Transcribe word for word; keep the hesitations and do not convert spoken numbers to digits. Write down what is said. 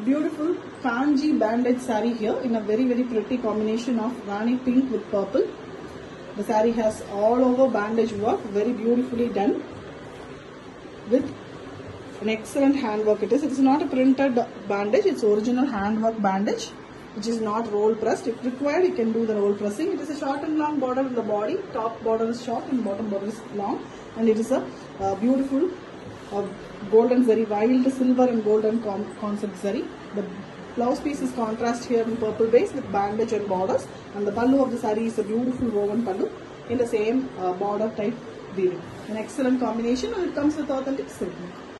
beautiful Kanji bandage saree here in a very very pretty combination of Rani pink with purple. The saree has all over bandage work, very beautifully done with an excellent handwork. It is. It is not a printed bandage. It's original handwork bandage, which is not roll pressed. If required, you can do the roll pressing. It is a short and long border in the body. Top border is short and bottom border is long, and it is a uh, beautiful uh, golden zari, wild silver and golden concept zari. The blouse piece is contrast here in purple base with bandage and borders, and the pallu of the saree is a beautiful woven pallu in the same uh, border type weaving. An excellent combination, and it comes with authentic silk.